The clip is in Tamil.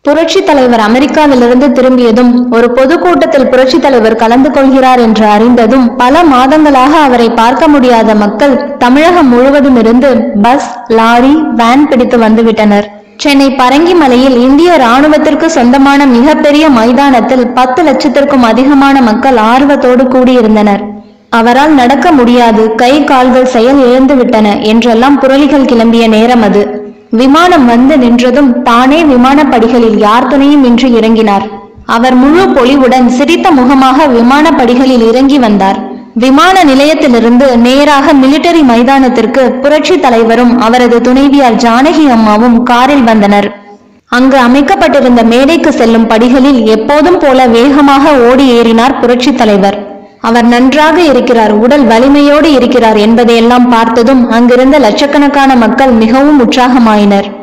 புரட்சி தலைவர் அமெரிக்காவிலிருந்து திரும்பியதும் ஒரு பொதுக்கூட்டத்தில் புரட்சி தலைவர் கலந்து கொள்கிறார் என்று அறிந்ததும் பல மாதங்களாக அவரை பார்க்க முடியாத மக்கள் தமிழகம் முழுவதும் இருந்து பஸ், லாரி, வேன் பிடித்து வந்துவிட்டனர். சென்னை பரங்கிமலையில் இந்திய ராணுவத்திற்கு சொந்தமான மிகப்பெரிய மைதானத்தில் 10 லட்சத்திற்கும் அதிகமான மக்கள் ஆர்வத்தோடு கூடியிருந்தனர். அவரால் நடக்க முடியாது, கை கால்கள் செயல் இழந்து விட்டன என்றெல்லாம் புரளிகள் கிளம்பிய நேரம் அது. விமானம் வந்து நின்றதும் தானே விமானப்படிகளில் யார் துணையும் இன்றி இறங்கினார். அவர் முழு பொலிவுடன் சிரித்த முகமாக விமானப்படிகளில் இறங்கி வந்தார். விமான நிலையத்திலிருந்து நேராக மிலிட்டரி மைதானத்திற்கு புரட்சி தலைவரும் அவரது துணைவியார் ஜானகி அம்மாவும் காரில் வந்தனர். அங்கு அமைக்கப்பட்டிருந்த மேடைக்கு செல்லும் படிகளில் எப்போதும் போல வேகமாக ஓடி ஏறினார் புரட்சி தலைவர். அவர் நன்றாக இருக்கிறார், உடல் வலிமையோடு இருக்கிறார் என்பதையெல்லாம் பார்த்ததும் அங்கிருந்த லட்சக்கணக்கான மக்கள் மிகவும் உற்சாகமாயினர்.